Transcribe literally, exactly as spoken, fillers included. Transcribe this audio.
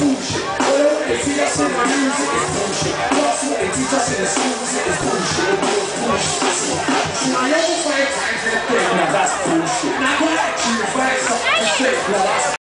bullshit. Whatever they see us in our music is bullshit. That's what they teach us in the schools, it is bullshit. It was bullshit. See, I never find time for the thing, now that's bullshit. Now I go back to you, find something to say, well, that's